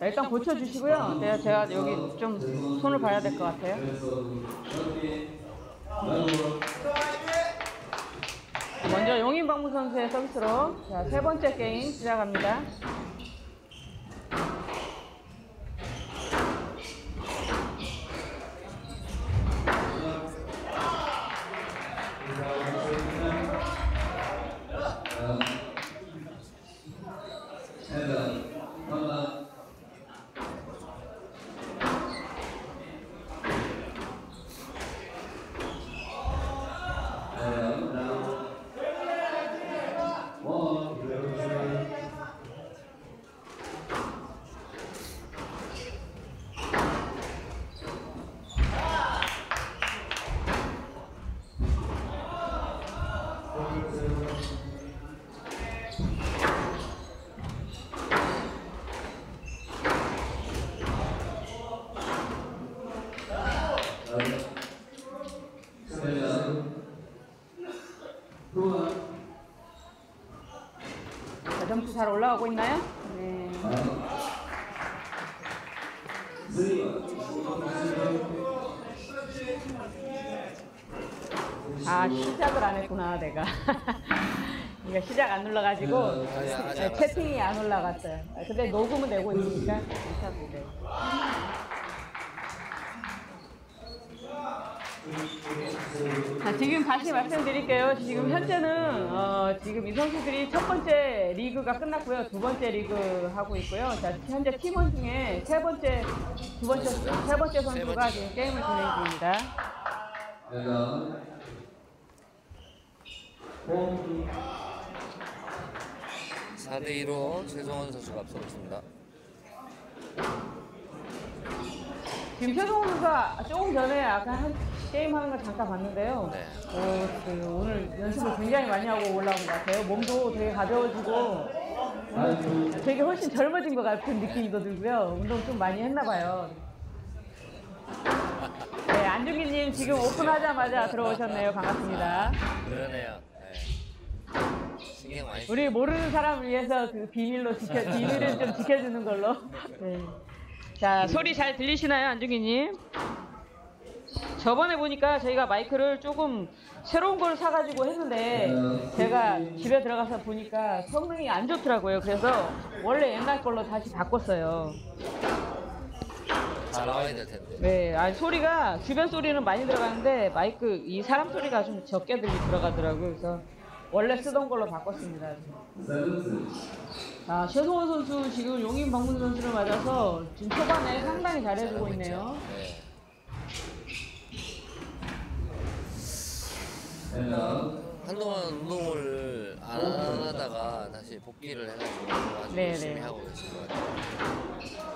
일단 고쳐주시고요. 제가 여기 좀 손을 봐야 될 것 같아요. 먼저 용인방무 선수의 서비스로 자, 세 번째 게임 시작합니다. 자, 점수 잘 올라가고 있나요? 네. 아, 시작을 안 했구나, 내가. 이거 시작 안 눌러가지고 채팅이 안 올라갔어요. 근데 녹음은 되고 있으니까 괜찮은데. 자, 지금 다시 말씀드릴게요. 지금 현재는 지금 이 선수들이 첫 번째 리그가 끝났고요. 두 번째 리그 하고 있고요. 자, 현재 팀원 중에 세 번째 선수가 지금 게임을 진행 중입니다. 4대2로 최성원 선수가 앞서고 있습니다. 지금 최성원 선수가 조금 전에 아까 한 게임 하는 걸 잠깐 봤는데요. 네. 오늘 연습을 굉장히 많이 하고 올라온 것 같아요. 몸도 되게 가벼워지고 되게 훨씬 젊어진 것 같은 느낌도 들고요. 운동 좀 많이 했나 봐요. 네, 안중기님 지금 오픈하자마자 들어오셨네요. 반갑습니다. 그러네요. 네. 신경 많이 우리 모르는 사람을 위해서 그 비밀을 좀 지켜주는 걸로. 네. 자, 소리 잘 들리시나요, 안중기님? 저번에 보니까 저희가 마이크를 조금 새로운 걸 사가지고 했는데 제가 집에 들어가서 보니까 성능이 안 좋더라고요. 그래서 원래 옛날 걸로 다시 바꿨어요. 잘 나와야 될 텐데. 네, 아니 소리가 주변 소리는 많이 들어가는데 마이크 이 사람 소리가 좀 적게 들어가더라고요. 그래서 원래 쓰던 걸로 바꿨습니다. 아, 최성원 선수 지금 용인 방문 선수를 맞아서 지금 초반에 상당히 잘해주고 있네요. 네. 한동안 운동을 안 하다가 다시 복귀를 해가지고 아주 네네. 열심히 하고 계신 것 같아요.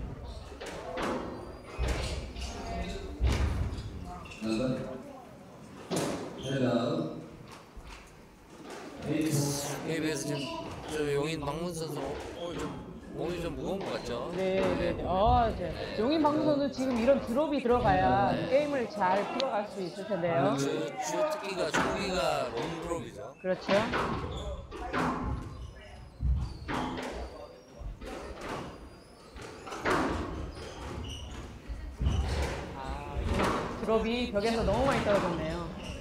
이에 비해서 지금 저 용인 박문 선수 오늘 좀 몸이 좀 무거운 것 같죠? 네. 용인 방문 선수 지금 이런 드롭이 들어가야 게임을 잘 풀어갈 수 있을 텐데요. 주 특기가 초기가 롱드롭이죠. 그렇죠. 드롭이 벽에서 너무 많이 떨어졌네요.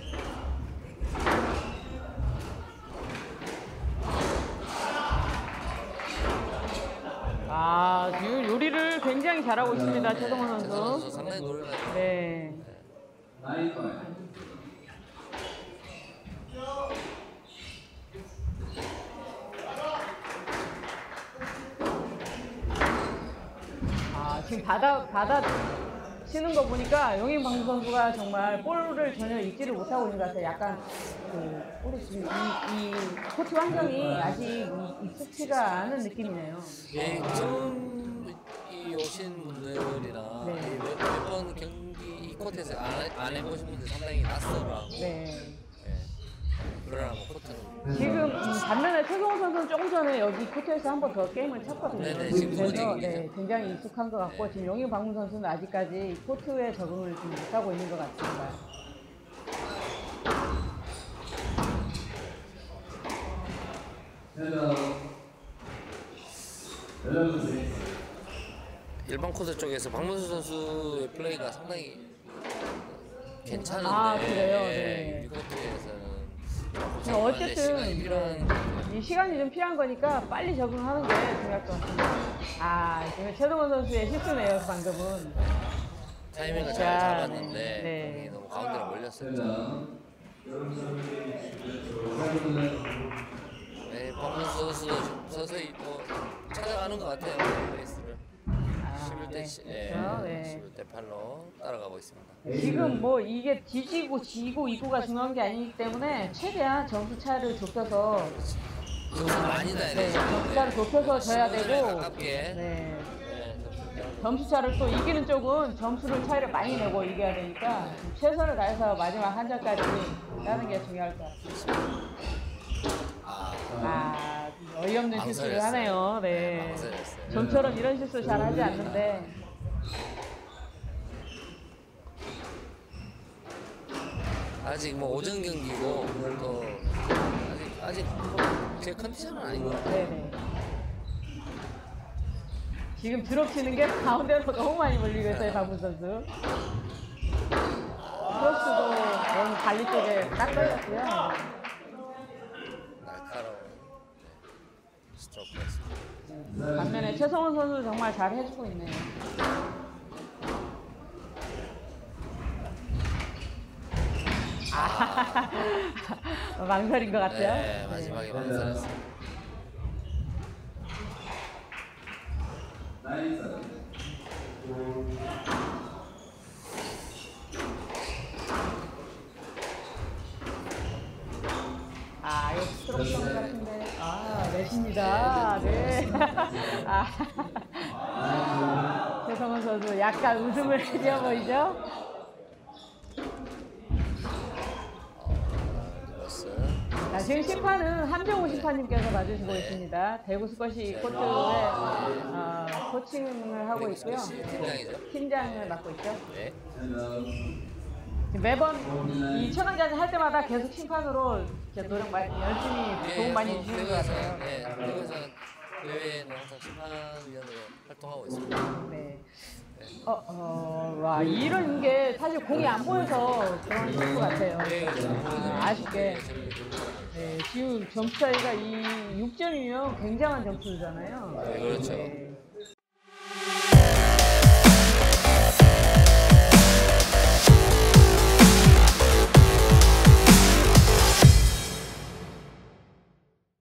아, 지금 요리를 굉장히 잘하고 있습니다, 최성원 선수. 상당히 노련하죠. 네. 아, 지금 받아 치는 거 보니까 용인방수 선수가 정말 볼을 전혀 잊지를 못하고 있는 것 같아요. 약간 그 볼이 지금 이 코트 환경이 아직 익숙치가 않은 느낌이네요. 예, 처음 이 오신 분들이나 네. 몇 번 경기 이 코트에서 안 해보신 분들 상당히 낯설어하고 네. 그러나 뭐 코트는 지금 반면에 최성호 선수는 조금 전에 여기 코트에서 한 번 더 게임을 쳤거든요. 네네, 지금 두 번째 그래서 경기죠. 굉장히 익숙한 것 같고 지금 용인 방문 선수는 아직까지 이 코트에 적응을 좀 못하고 있는 것 같습니다. 일반 코스 쪽에서 박문수 선수의 플레이가 상당히 괜찮은데 아, 그래요? 네. 이 코트에서는 어쨌든 시간이 필요한 이 시간이 좀 필요한 거니까 빨리 적응하는 게 중요할 것 같습니다. 아, 지금 최동원 선수의 실수네요, 방금은. 타이밍을 자, 잘 잡았는데 네. 공이 너무 가운데로 몰렸었죠. 네, 박문수 선수도 서서히 뭐 찾아가는 것 같아요. 레이스를. 11대 11대 8로 따라가고 있습니다. 지금 뭐 이게 뒤지고 지고 이고가 중요한 게 아니기 때문에 최대한 점수 차를 좁혀서 점수 많이 나야 네, 되죠. 점수 차를 좁혀서 져야 되고 가깝게. 네. 점수 차를 또 이기는 쪽은 점수를 차이를 많이 내고 이겨야 되니까 최선을 다해서 마지막 한 점까지 따는 게 중요할 것 같습니다. 아, 어이없는 실수를 망설였어요. 하네요. 네. 망설였어요. 좀처럼 이런 실수 잘 하지 않는데. 아직 뭐 오전 경기고 또 아직 제 컨디션은 아닌 것 같아요. 네네. 지금 드롭 치는 게 가운데로 너무 많이 몰리고 있어요, 박문 선수. 크로스도 너무 관리 쪽에 딱 걸렸고요. 날카로운 스트로크였습니다. 반면에 최성원 선수 정말 잘 해주고 있네요. 망설인 것 같죠? 네, 마지막에 망설였어요. 아, 이거 스트로크 선 같은데. 아, 넷입니다. 네. 최성원 선수 약간 웃음을 지어 보이죠? 자, 지금 심판은 함정호 심판님께서 봐주시고 있습니다. 대구 스쿼시 코트의 코칭을 하고 있고요. 팀장이죠. 팀장을 맡고 있죠. 네. 매번 이 최강자전 할 때마다 계속 심판으로 이렇게 노력 많이 열심히 도움 많이 주시는 것 같아요. 네, 한국에서는 대회에는 항상 심판위원으로 활동하고 있습니다. 네. 와, 이런 게 사실 공이 안 보여서 그런 실수 같아요. 아쉽게. 네, 지금 점수 차이가 이 6점이면 굉장한 점수잖아요. 네, 그렇죠. 네.